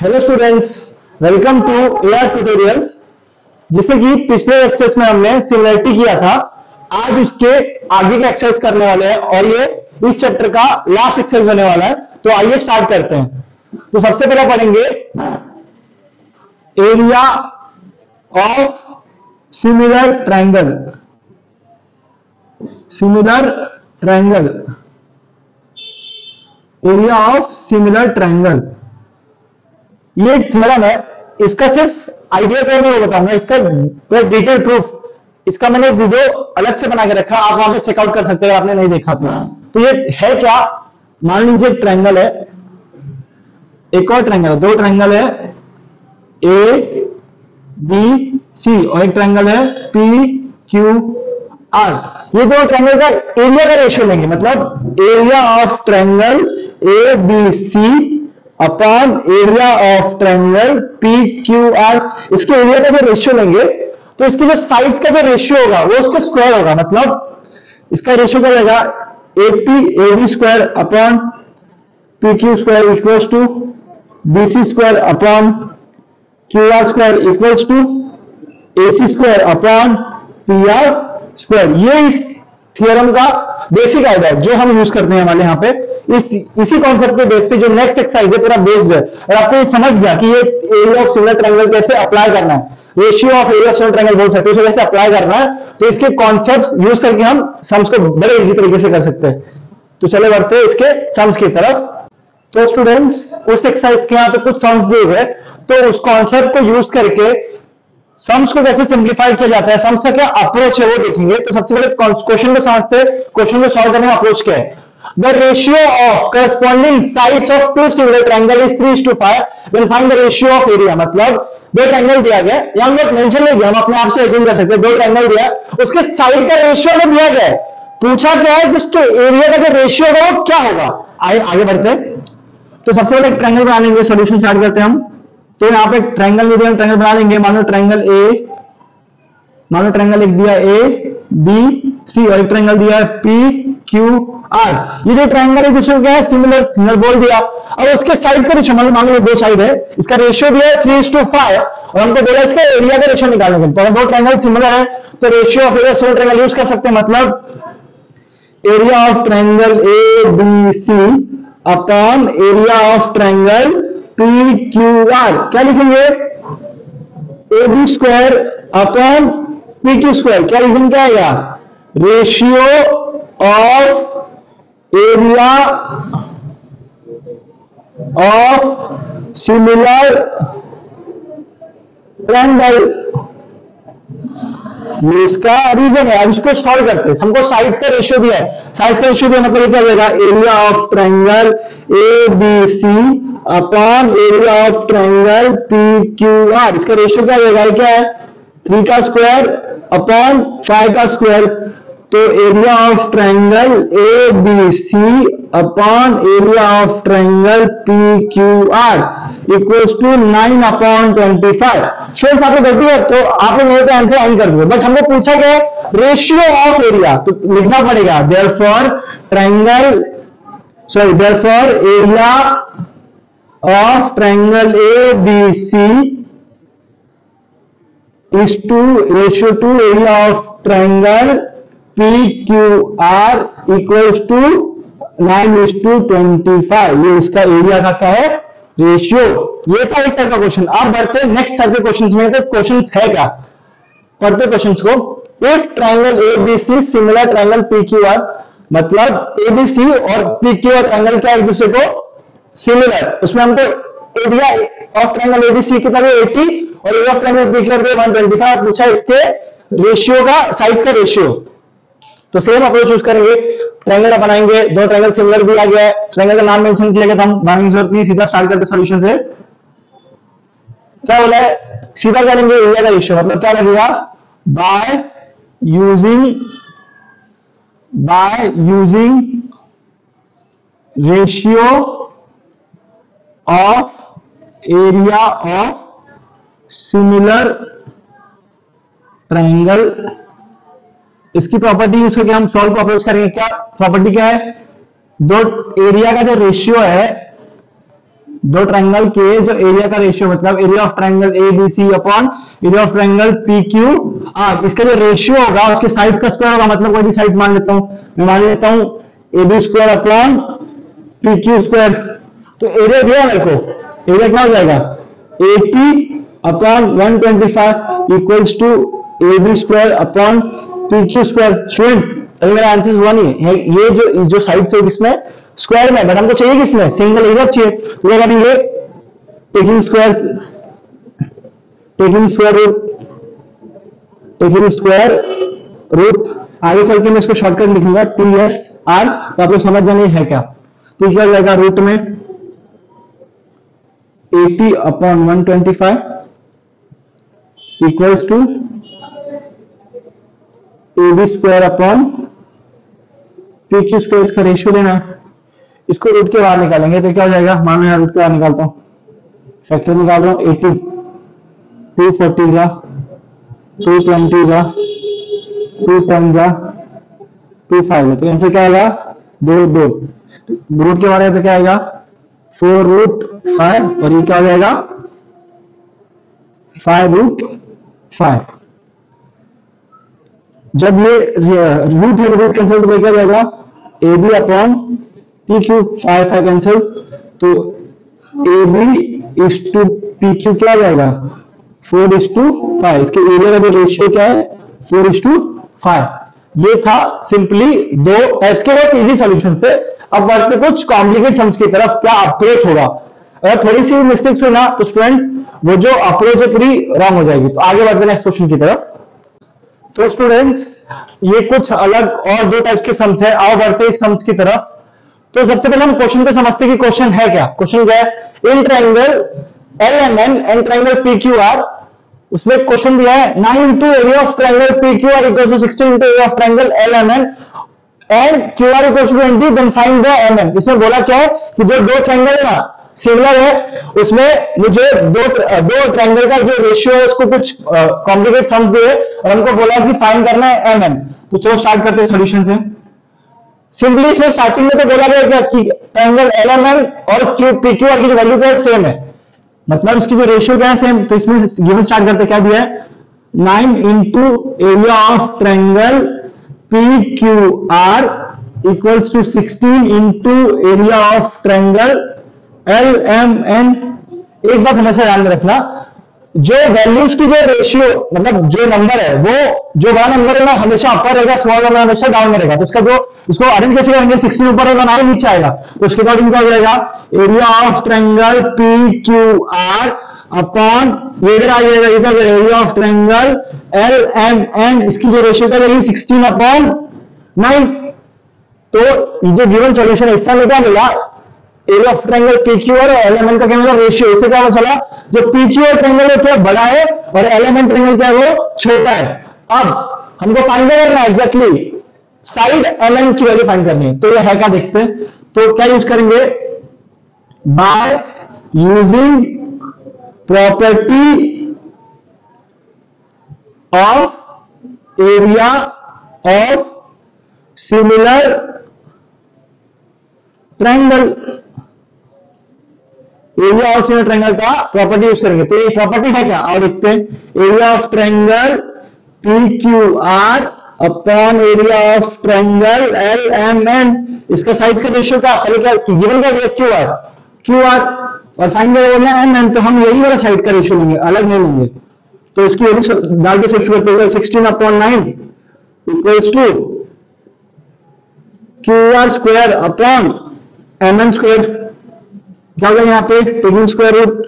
Hello students, welcome to AR tutorials. जिसे कि पिछले लेक्चर्स में हमने सिमिलरिटी किया था, आज उसके आगे का एक्सरसाइज करने वाले हैं और ये इस चैप्टर का लास्ट एक्सरसाइज होने वाला है। तो आइए स्टार्ट करते हैं। तो सबसे पहले पढ़ेंगे area of similar triangle. Similar triangle, area of similar triangle, ये एक थ्योरम है। इसका सिर्फ आइडिया को मैं बताऊंगा, इसका पूरा डिटेल प्रूफ इसका मैंने वीडियो अलग से बना के रखा, आप वहां पे चेकआउट कर सकते हैं आपने नहीं देखा तो ये है क्या, मान लीजिए एक ट्रायंगल है, एक और ट्रायंगल, दो ट्रायंगल है ए बी सी और एक ट्रायंगल है पी क्यू आर। ये दो ट्रायंगल का एरिया का रेशियो लेंगे, मतलब area of triangle A B C upon area of triangle P Q R. इसके एरिया का जो रेशियो लेंगे तो इसकी जो साइड्स का जो रेशियो होगा वो उसका स्क्वायर होगा, मतलब इसका रेशियो क्या रहेगा, A B square upon P Q square equals to B C square upon Q R square equals to A C square upon P R square. ये इस थ्योरम का बेसिक आइडिया है जो हम यूज करते हैं हमारे यहाँ पे। इसी कॉन्सेप्ट के बेस पे जो नेक्स्ट एक्सरसाइज है पूरा बेस्ड है। और आपको ये समझ गया कि ये एरिया ऑफ सिमिलर ट्रायंगल कैसे अप्लाई करना है, ratio of area of similar triangle बोल सकते हैं, कैसे अप्लाई करना है, तो इसके कॉन्सेप्ट्स यूज करके हम सम्स को बड़े इजी तरीके से कर सकते हैं। तो चले बढ़ते हैं इसके सम्स की तरफ। तो स्टूडेंट्स, उस एक्सरसाइज के यहाँ पे कुछ सम्स दिए गए, तो उस कॉन्सेप्ट को यूज करके सम्स को कैसे सिंप्लीफाई किया जाता है, सम्स का क्या अप्रोच है वो देखेंगे। तो सबसे पहले क्वेश्चन को समझते हैं, क्वेश्चन को सॉल्व करने का अप्रोच क्या है। The ratio of corresponding sides of two similar triangle is 3:5. Then find the ratio of area। मतलब दो ट्रायंगल दिया गया, यहाँ हम लोग मेंशन नहीं किया, हम अपने आप से एज्यूम कर सकते हैं। दो ट्रायंगल दिया, उसके साइड का रेशियो हमें दिया गया है, पूछा क्या है कि उसके एरिया का जो रेशियो होगा वो क्या होगा। आगे बढ़ते हैं। तो सबसे पहले एक ट्रायंगल बना लेंगे, सॉल्यूशन स्टार्ट करते हैं हम। तो यहाँ पे ट्रायंगल दिया, हम ट्रायंगल बना लेंगे। मानो ट्रायंगल ए, मानो ट्रायंगल एक दिया ए बी सी और एक ट्रायंगल दिया है पी क्यू आर। ये जो ट्रायंगल है दूसरे क्या है, सिमिलर, सिमिलर बोल दिया। और उसके साइड का रेशियो, मान लो दो साइड है, इसका रेशियो दिया है 3:5 और हमको बोला इसका एरिया का रेशियो निकालने के। तो दो ट्रायंगल सिमिलर है तो ratio of area similar triangle use कर सकते हैं, मतलब area of triangle A B C upon area of triangle P Q R. क्या लिखेंगे, A B square upon P Q square. क्या रीजन क्या आएगा, ratio of area of similar triangle, ये इसका रीजन है। अब इसको सॉल्व करते हैं। हमको साइड्स का रेशियो दिया है, साइड्स का रेशियो दिया मतलब क्या होगा, area of triangle A B C upon area of triangle P Q R. इसका रेशियो क्या होगा, क्या है 3 का स्क्वायर अपॉन 5 का स्क्वायर। तो area of triangle A B C upon area of triangle P Q R equals to 9/25। Students आपको गलती है तो आप लोग मेरे आंसर ऑन कर दो, बट हमको पूछा गया रेशियो ऑफ एरिया, तो लिखना पड़ेगा therefore triangle, sorry therefore area of triangle A B C is to ratio to area of triangle PQR equals to 9:25। ये इसका एरिया का क्या है, रेशियो। ये था एक टाइप का क्वेश्चन। अब बढ़ते हैं नेक्स्ट टाइप के क्वेश्चंस में। तो क्वेश्चंस है क्या, पढ़ते क्वेश्चंस को। If triangle A B C similar triangle P Q R, मतलब ए बी सी और पी क्यू आर ट्रायंगल क्या एक दूसरे को सिमिलर, उसमें हमको area of triangle A B C कितना है 80 और area of triangle P Q R 125 पूछा, इसके रेशियो का, साइज का रेशियो। तो सेम अप्रोच यूज करेंगे, ट्रायंगल बनाएंगे, दो ट्रायंगल सिमिलर दिया गया है, ट्रायंगल का नाम मेंशन किया गया था, हम बनाने की जरूरत नहीं, सीधा स्टार्ट करते सॉल्यूशन से। क्या बोला है, सीधा करेंगे एरिया का रेशियो, मतलब क्या लगेगा, by using ratio of area of similar triangle. इसकी प्रॉपर्टी यूज करके हम सॉल्व को अप्रोच करेंगे। क्या प्रॉपर्टी क्या है, दो एरिया का जो रेशियो है दो ट्रायंगल के जो एरिया का रेशियो, मतलब area of triangle A B C upon area of triangle P Q R, इसका जो रेशियो होगा उसके साइड्स का स्क्वायर होगा, मतलब कोई भी साइड्स मान लेता हूं, मैं मान लेता हूं A B square upon P Q square. तो एरिया दिया मेरे को, एरिया क्या हो जाएगा 80 upon 125 equals to A B square upon P Q square. Students अभी मेरा आंसर हुआ नहीं है, ये जो साइड से इसमें स्क्वायर में, बट हमको चाहिए किसमें सिंगल एरिया चाहिए, तो क्या करेंगे टेकिंग स्क्वायर रूट, आगे चल के मैं इसको शॉर्टकट लिखूंगा TSR, तो आप लोग समझ जाएंगे है क्या। तो क्या हो जाएगा रूट में 80 upon 125 equals to A B square upon P Q square, इसका रेशियो देना है, इसको रूट के बाहर निकालेंगे तो क्या हो जाएगा, मान लो रूट के बाहर निकालता हूं, फैक्टर निकाल रहा हूं 80, 240 जा 220 जा 210 जा 25, तो आंसर क्या आएगा 2 रूट के बाहर है तो क्या आएगा 4 रूट 5, और ये क्या हो जाएगा 5 रूट 5। जब ये रूट है रूट कैंसिल तो क्या जाएगा A B upon P Q, 5 cancel, तो A B is to P Q क्या जाएगा 4:5। इसके एरिया का जो रेशियो क्या है 4:5। ये था सिंपली दो टाइप्स के बहुत इजी सॉल्यूशन थे। अब बढ़ते कुछ कॉम्प्लिकेट सम्स की तरफ, क्या अप्रोच होगा। अगर थोड़ी सी मिस्टेक्स हुई ना तो स्टूडेंट्स वो जो अप्रोच है पूरी रॉन्ग हो जाएगी। तो आगे बढ़ते हैं नेक्स्ट क्वेश्चन की तरफ। तो स्टूडेंट्स ये कुछ अलग और दो टाइप्स के सम्स है, आओ बढ़ते इस सम्स की तरफ। तो सबसे पहले हम क्वेश्चन को समझते हैं कि क्वेश्चन है क्या। क्वेश्चन क्या है, in triangle LMN and triangle PQR, उसमें क्वेश्चन दिया है 9 into area of triangle PQR equal to 16 into area of triangle LMN and QR equal to 20, then find the MM। इसमें बोला क्या है कि जो दो ट्रायंगल है ना सिमिलर है, उसमें मुझे दो ट्रायंगल का जो रेशियो है उसको कुछ कॉम्प्लिकेट सम्स दिए और हमको बोला कि फाइंड करना है MM। तो चलो स्टार्ट करते हैं सॉल्यूशन से। सिंपली इसमें स्टार्टिंग में तो बोला गया क्या कि ट्रायंगल LMN और PQR की जो वैल्यू क्या है सेम है, मतलब इसकी जो रेशियो क्या है सेम। तो इसमें गिवन स्टार्ट करते क्या दिया है 9 into area of triangle PQR equals to 16 into area of triangle LMN। एक बात हमेशा ध्यान में रखना, जो वैल्यूज की जो रेशियो मतलब जो नंबर है वो जो बड़ा नंबर है ना हमेशा अपर रहेगा, स्मॉल नंबर हमेशा डाउन में रहेगा। तो उसका जो इसको अरेंज कैसे करेंगे, 16 ऊपर होगा 9 नीचे आएगा, तो उसके अकॉर्डिंग क्या हो जाएगा area of triangle PQR upon ये इधर आ जाएगा इधर एरिया ऑफ ट्रायंगल LMN, इसकी जो रेशियो क्या रहेगी 16 अपॉन 9। तो जो गिवन सॉल्यूशन है इसका क्या मिला, एरिया ऑफ ट्रायंगल PQR और LMN का क्या मिला रेशियो। इससे क्या पता चला जो PQR ट्रायंगल है क्या बड़ा है और LMN ट्रायंगल क्या है वो छोटा है। अब हमको फाइंड करना है एग्जैक्टली साइड LM की वैल्यू फाइंड करनी है। तो ये है क्या देखते हैं। तो क्या यूज करेंगे, by using property of area of similar triangle, area of similar triangle का प्रॉपर्टी यूज करेंगे। तो ये प्रॉपर्टी है क्या और देखते हैं, area of triangle PQR upon area of triangle LMN, इसका साइज का रेशियो क्या पहले क्या गिवन का QR और फाइंड करना है MM। तो हम यही वाला साइड का रेशियो लेंगे, अलग नहीं लेंगे। तो इसकी वैल्यू डाल के सब्स्टिट्यूट करते हैं 16 upon 9 equals to QR square upon MM square. क्या होगा यहाँ पे टेकिंग स्क्वायर रूट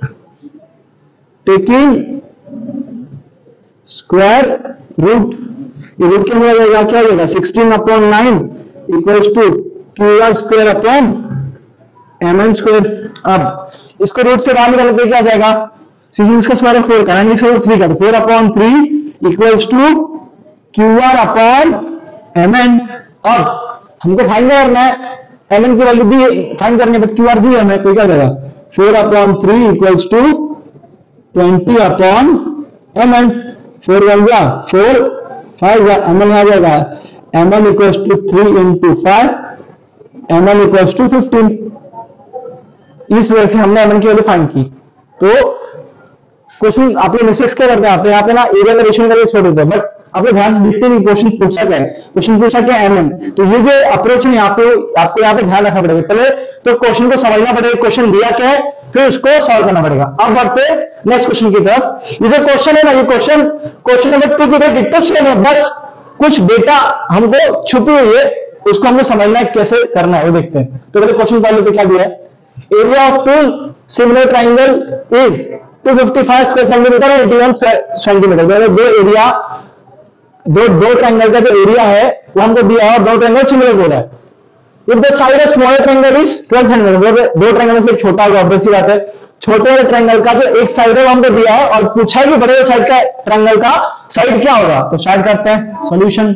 ये रूट क्या हो जाएगा, क्या हो जाएगा 16 upon 9 equals to QR square upon MM square. अब इसको रूट से बाहर निकालने पे क्या आ जाएगा, 16 का स्क्वायर 4 का 9 का 3 का 4 upon 3 equals to QR upon MN। अब हमको फाइंड करना है MN की वैल्यू दी फाइंड करने पर QR दी हमें, तो क्या जाएगा 4 upon 3 equals to 20 upon MN। 4 1 जा 4 5 जा MN आ जाएगा MN equals to 3 into 5 MN equals to 15। इस वजह से हमने mn की वैल्यू फाइंड की। तो क्वेश्चन आप लोग मिस्टेक्स क्या करते हैं, आप यहाँ पे ना एरिया का रेशियो करके छोड़ देते हैं, बट आप लोग ध्यान से देखते हैं क्वेश्चन पूछा क्या है। क्वेश्चन पूछा क्या एमएन, तो ये जो अप्रोच है यहाँ पे आपको यहाँ पे ध्यान रखना पड़ेगा। पहले तो क्वेश्चन को समझना पड़ेगा, क्वेश्चन दिया क्या है, फिर उसको सॉल्व करना पड़ेगा। अब बढ़ते नेक्स्ट क्वेश्चन की तरफ। ये जो क्वेश्चन है ना, ये क्वेश्चन नंबर 2 की तरफ डिट्टो सेम है, बस कुछ डेटा हमको छुपी हुई है, उसको हमको समझना है कैसे करना है वो देखते हैं। तो पहले क्वेश्चन वाले पे क्या दिया है, area of two similar triangle is 255 square centimetre और 81 सेंटीमीटर। दो एरिया दो ट्राइंगल का जो एरिया है वो हमको दिया है और दो ट्राइंगल सिमिलर बोला है। If the side of smaller triangle is 12 centimetre, दो ट्राइंगल में से एक छोटा होगा, ऑब्वियस सी बात है। छोटे वाले ट्राइंगल का जो एक साइड है वो हमको दिया है और पूछा है कि बड़े वाले साइड का ट्राइंगल का साइड क्या होगा। तो स्टार्ट करते हैं सॉल्यूशन।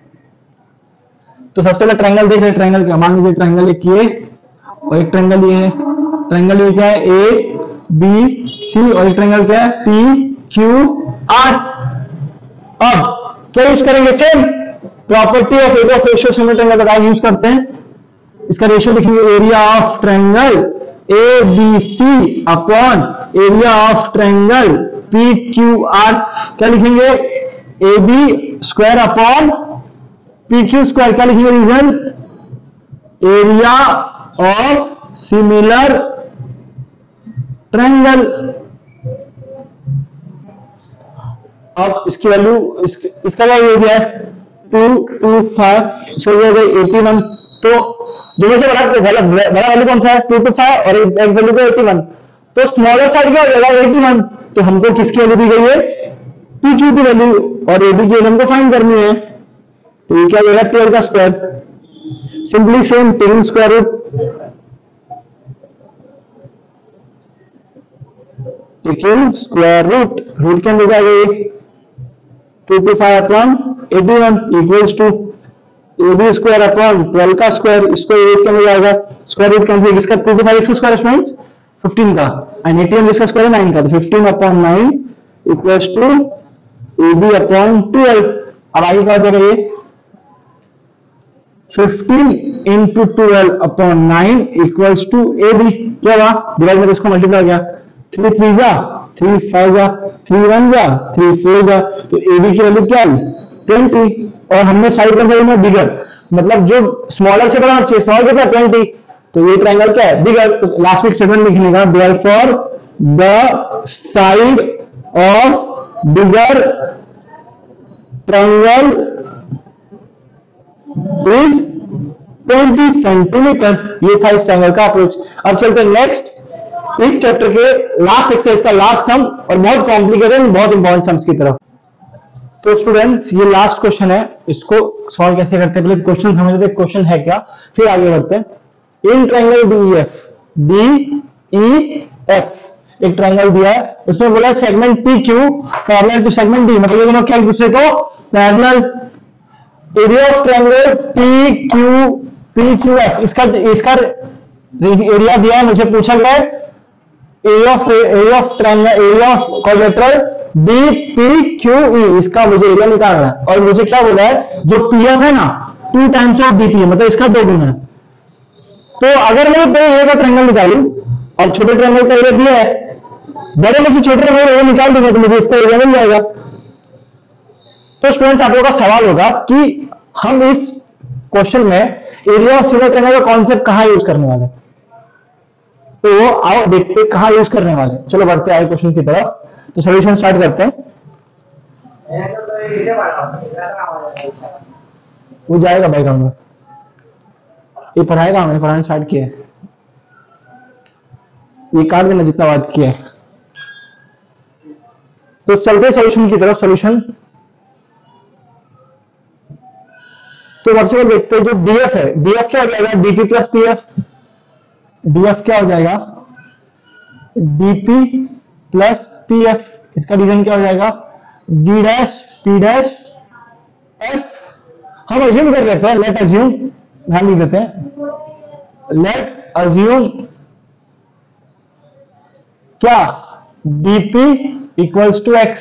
तो सबसे पहले ट्राइंगल देख रहे हैं, ट्राइंगल क्या, मान लीजिए ट्राइंगल एक ये और एक ट्राइंगल ये है। ट्राइंगल ये क्या है, ए बी सी, और एक ट्राइंगल क्या है, पी क्यू आर। अब क्या यूज करेंगे, same property of area of ratio similar triangle का यूज करते हैं। इसका रेशियो लिखेंगे area of triangle A B C upon area of triangle P Q R. क्या लिखेंगे, A B square upon P Q square. क्या लिखेंगे reason, area of similar triangle. अब इसकी वैल्यू इसका क्या एरिया है 225, इसका एरिया 81। तो दोनों से बड़ा वैल्यू कौन सा है 225 और एक वैल्यू को 81, तो स्मॉलर साइड क्या हो जाएगा 81। तो हमको किसकी वैल्यू दी गई है, पी क्यू की वैल्यू, और एबी की वैल्यू हमको फाइंड करनी है। तो ये क्या हो जाएगा 12 का square, simply same taking square root, taking square root, root के अंदर जाएगा 225 upon 81 equals to ab square upon 12 का स्क्वायर, इसको 8 के अंदर जाएगा, स्क्वायर रूट कैंसिल, इसका 225 इसका स्क्वायर स्टूडेंट्स 15 का, एंड 81 इसका स्क्वायर है 9 का, तो 15 upon 9 equals to ab upon 12। अब आगे क्या हो जाएगा, ये 15 into 12 upon 9 equals to ab। क्या हुआ, डिवाइड में इसको मल्टीप्लाई किया, 3 3 जा 3 5 जा 3 1 जा 3 4 जा, तो ab की वैल्यू क्या है 20, और हमने साइड कंसिडर में बिगर, मतलब जो स्मॉलर से बड़ा चाहिए, स्मॉलर कितना 20, तो ये ट्रायंगल क्या है बिगर। तो लास्ट में स्टेटमेंट लिखने का, therefore the side of bigger triangle is 20 centimetre. ये था इस ट्रायंगल का अप्रोच। अब चलते हैं नेक्स्ट, इस चैप्टर के लास्ट एक्सरसाइज का लास्ट सम, और बहुत कॉम्प्लिकेटेड बहुत इंपॉर्टेंट सम्स की तरफ। तो स्टूडेंट्स ये लास्ट क्वेश्चन है, इसको सॉल्व कैसे करते हैं, पहले क्वेश्चन समझ लेते हैं क्वेश्चन है क्या, फिर आगे बढ़ते हैं। इन ट्रायंगल DEF एक ट्रायंगल दिया है, उसमें बोला segment PQ parallel to segment D, मतलब ये दोनों क्या एक दूसरे को parallel. Area of triangle PQF, इसका एरिया दिया है, मुझे पूछा गया है area of triangle, area of quadrilateral DPQE, इसका मुझे एरिया निकालना है। और मुझे क्या बोला है, जो PF है ना 2 टाइम्स ऑफ DP है, मतलब इसका 2 गुना है। तो अगर मैं बड़े एरिया का ट्रायंगल निकालूं और छोटे ट्रायंगल का एरिया दिया है, बड़े में से छोटे ट्रायंगल एरिया निकाल दूंगा तो मुझे इसका एरिया मिल जाएगा। तो स्टूडेंट्स आप लोगों का सवाल होगा कि हम इस क्वेश्चन में एरिया ऑफ सिमिलर ट्रायंगल का कॉन्सेप्ट कहां यूज करने वाले, तो वो आओ देखते हैं कहां यूज करने वाले। चलो बढ़ते हैं क्वेश्चन की तरफ। तो सॉल्यूशन स्टार्ट करते हैं। वो जाएगा बैकग्राउंड में, ये पढ़ाएगा, हमने पढ़ाना स्टार्ट किया है, ये काट देना जितना बात किया है। तो चलते सॉल्यूशन की तरफ। सॉल्यूशन तो सबसे पहले देखते हैं जो DF है, DF क्या हो जाएगा DP प्लस PF, DF क्या हो जाएगा DP प्लस PF, इसका रीजन क्या हो जाएगा D dash P dash F। हम अज्यूम कर लेते हैं, लेट अज्यूम, ध्यान लिख देते हैं, लेट अज्यूम क्या DP इक्वल्स टू X।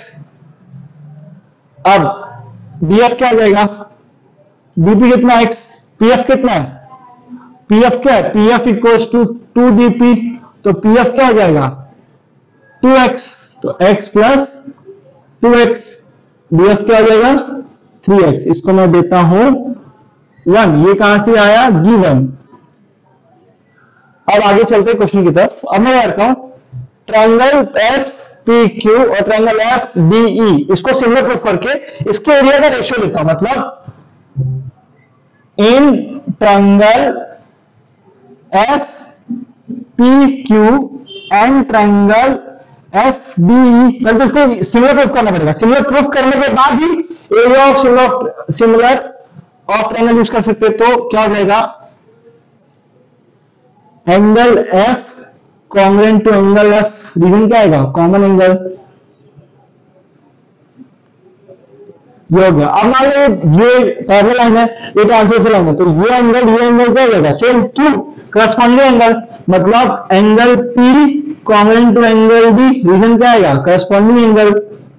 अब DF क्या हो जाएगा, DP कितना X, PF कितना है, PF क्या है, PF इक्वल्स टू 2DP, तो PF क्या हो जाएगा 2x, तो x प्लस 2x, BF क्या हो जाएगा 3x, इसको मैं देता हूं 1। ये कहां से आया गिवन। अब आगे चलते हैं क्वेश्चन की तरफ। अब मैं करता हूं ट्रायंगल FPQ और ट्रायंगल FDE, इसको सिमिलर प्रूफ करके इसके एरिया का रेशियो लेता हूं। मतलब in triangle FPQ and triangle FDE, मतलब इसको सिमिलर प्रूफ करना पड़ेगा। सिमिलर प्रूफ करने के बाद ही area of similar of triangle use कर सकते हैं। तो क्या हो जाएगा angle F congruent to angle F, reason क्या आएगा कॉमन एंगल, ये हो गया। अब मान लो ये पैरेलल लाइन है, ये ट्रांसवर्सल लाइन है, तो ये एंगल क्या हो जाएगा सेम टू करस्पॉन्डिंग एंगल, मतलब angle P congruent to angle B, reason क्या आएगा करस्पॉन्डिंग एंगल,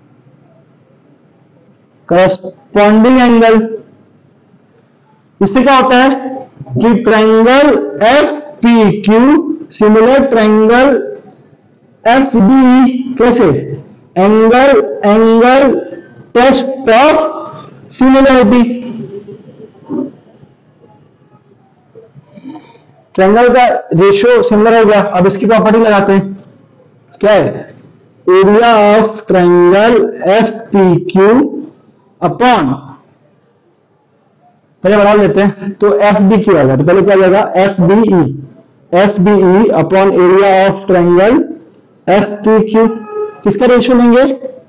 करस्पॉन्डिंग एंगल। इससे क्या होता है कि triangle FPQ similar triangle FDE, कैसे angle test of similarity, triangle का रेशियो सिमिलर हो गया। अब इसकी प्रॉपर्टी लगाते हैं, क्या है area of triangle FPQ upon, पहले बढ़ा लेते हैं, तो FDQ आ गया, तो पहले क्या आ जाएगा FDE upon area of triangle FPQ। किसका रेशियो लेंगे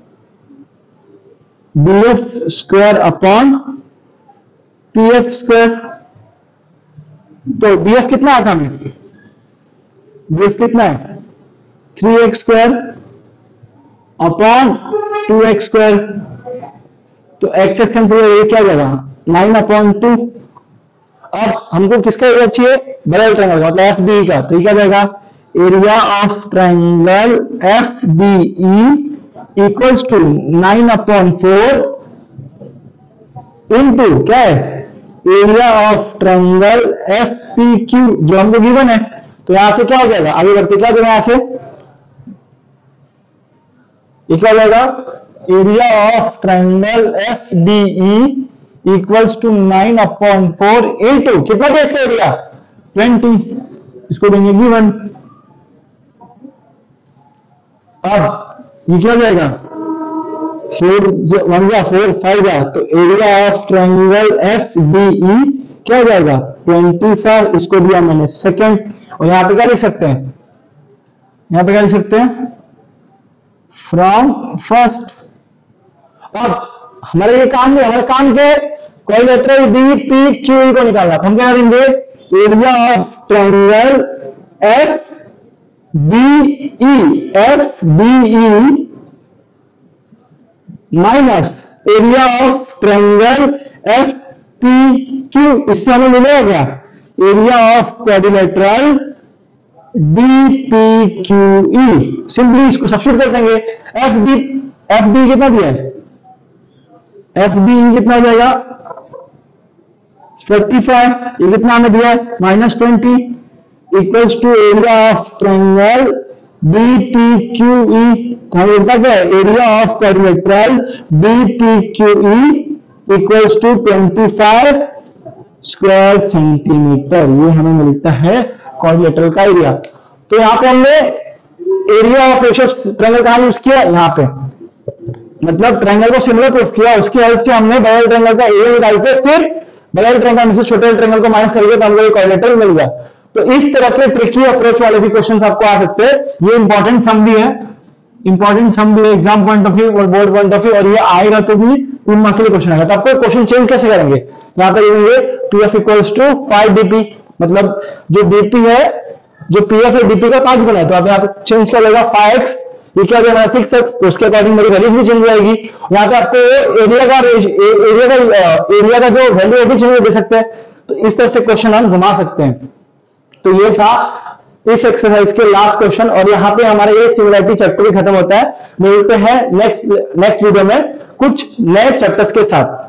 BF square upon PF square. तो BF कितना आता है, BF कितना है 3x square upon 2x square, तो x कैंसिल, ये क्या जाएगा 9/2। अब हमको किसका एरिया चाहिए बड़े ट्रायंगल का, मतलब FDE का, तो ये क्या जाएगा area of triangle FDE equals to 9/4 into क्या है एरिया ऑफ ट्रायंगल FPQ जो हमको गिवन है। तो यहां से क्या हो जाएगा, आगे बढ़ते क्या देना, यहां से ये क्या हो जाएगा area of triangle FDE equals to 9/4 into कितना था इसका एरिया 20, इसको देंगे गिवन। अब ये क्या हो जाएगा 4 1 जा 4 5 जा, तो एरिया ऑफ ट्रायंगल FDE क्या हो जाएगा 25, इसको दिया मैंने सेकंड। और यहां पे क्या लिख सकते हैं, यहां पे क्या लिख सकते हैं फ्रॉम फर्स्ट। अब हमारा ये काम नहीं, हमारा काम क्या है कोइलेटरल BPQE को निकालना। हम क्या करेंगे area of triangle FDE minus area of triangle FPQ, इससे हमें मिलेगा क्या area of quadrilateral BPQE। Simply इसको सब्स्टिट्यूट कर देंगे। FD कितना दिया है, FDE कितना हो जाएगा 45, ये कितना हमें दिया है -20 equals to area of triangle BPQE। तो हमें मिलता क्या है area of quadrilateral BPQE equals to 25 square centimetre, ये हमें मिलता है क्वाड्रिलेटरल का एरिया। तो यहां पे हमने एरिया ऑफ रेशियो ट्रायंगल कहां यूज किया, यहां पे, मतलब ट्रायंगल को सिमिलर प्रूफ किया, उसकी हेल्प से हमने बड़े ट्रायंगल का एरिया निकाल के फिर बड़े ट्रायंगल में से छोटे ट्रायंगल को माइनस करके तो हमको क्वाड्रिलेटरल मिल गया। तो इस तरह के ट्रिकी अप्रोच वाले भी क्वेश्चंस आपको आ सकते हैं। ये इंपॉर्टेंट सम भी है, एग्जाम पॉइंट ऑफ व्यू और बोर्ड पॉइंट ऑफ व्यू, और ये आएगा तो भी 3 मार्क के लिए क्वेश्चन आएगा। तो आपको क्वेश्चन चेंज कैसे करेंगे, यहाँ पे लिखेंगे PF इक्वल्स टू 5 DP, मतलब जो DP है, जो PF है DP का 5 गुना है, तो आप यहाँ पे चेंज कर लेगा 5x, ये क्या देना है 6x, तो उसके अकॉर्डिंग मेरी वैल्यूज भी चेंज हो जाएगी। यहाँ पे आपको एरिया का जो वैल्यू है भी चेंज दे सकते हैं। तो इस तरह से क्वेश्चन हम घुमा सकते हैं। तो ये था इस एक्सरसाइज के लास्ट क्वेश्चन, और यहाँ पे हमारा ये सिमिलरिटी चैप्टर भी खत्म होता है। मिलते हैं नेक्स्ट वीडियो में कुछ नए चैप्टर्स के साथ।